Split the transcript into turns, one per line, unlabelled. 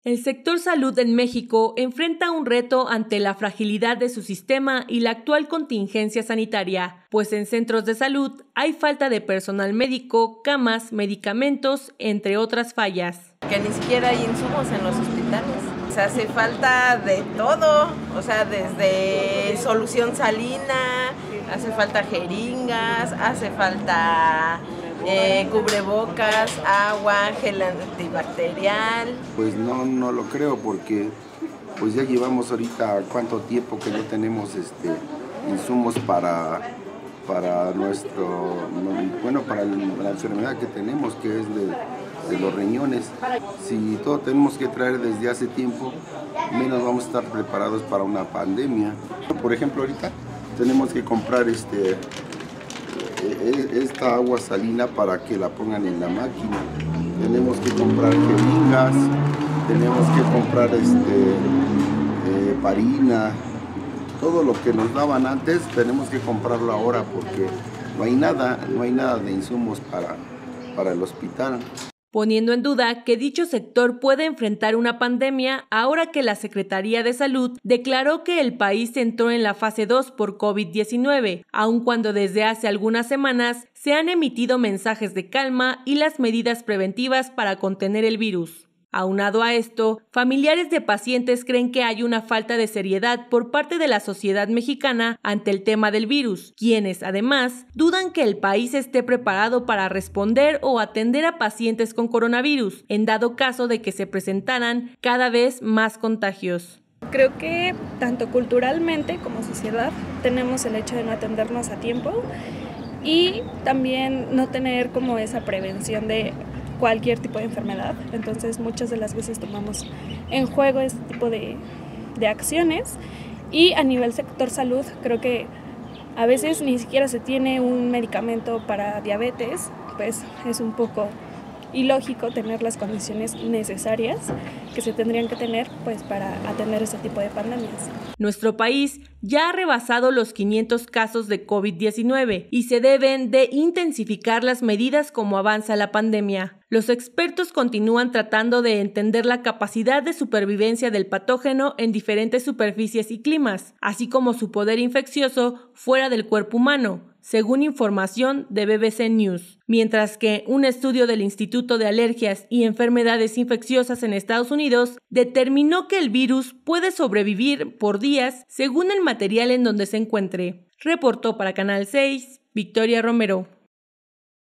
El sector salud en México enfrenta un reto ante la fragilidad de su sistema y la actual contingencia sanitaria, pues en centros de salud hay falta de personal médico, camas, medicamentos, entre otras fallas.
Que ni siquiera hay insumos en los hospitales. O sea, hace falta de todo, o sea, desde solución salina, hace falta jeringas, hace falta cubrebocas, agua, gel antibacterial.
Pues no lo creo porque pues ya llevamos ahorita cuánto tiempo que no tenemos insumos para nuestro, bueno, para la enfermedad que tenemos, que es de los riñones. Si todo tenemos que traer desde hace tiempo, menos vamos a estar preparados para una pandemia. Por ejemplo, ahorita tenemos que comprar esta agua salina para que la pongan en la máquina. Tenemos que comprar jeringas, tenemos que comprar parina. Todo lo que nos daban antes tenemos que comprarlo ahora porque no hay nada de insumos para el hospital.
Poniendo en duda que dicho sector puede enfrentar una pandemia ahora que la Secretaría de Salud declaró que el país entró en la fase 2 por COVID-19, aun cuando desde hace algunas semanas se han emitido mensajes de calma y las medidas preventivas para contener el virus. Aunado a esto, familiares de pacientes creen que hay una falta de seriedad por parte de la sociedad mexicana ante el tema del virus, quienes, además, dudan que el país esté preparado para responder o atender a pacientes con coronavirus, en dado caso de que se presentaran cada vez más contagios.
Creo que tanto culturalmente como sociedad tenemos el hecho de no atendernos a tiempo y también no tener como esa prevención de cualquier tipo de enfermedad. Entonces muchas de las veces tomamos en juego este tipo de acciones y a nivel sector salud creo que a veces ni siquiera se tiene un medicamento para diabetes, pues es un poco ilógico tener las condiciones necesarias que se tendrían que tener pues para atender este tipo de pandemias.
Nuestro país ya ha rebasado los 500 casos de COVID-19 y se deben de intensificar las medidas como avanza la pandemia. Los expertos continúan tratando de entender la capacidad de supervivencia del patógeno en diferentes superficies y climas, así como su poder infeccioso fuera del cuerpo humano, según información de BBC News. Mientras que un estudio del Instituto de Alergias y Enfermedades Infecciosas en Estados Unidos determinó que el virus puede sobrevivir por días según el material en donde se encuentre. Reportó para Canal 6, Victoria Romero.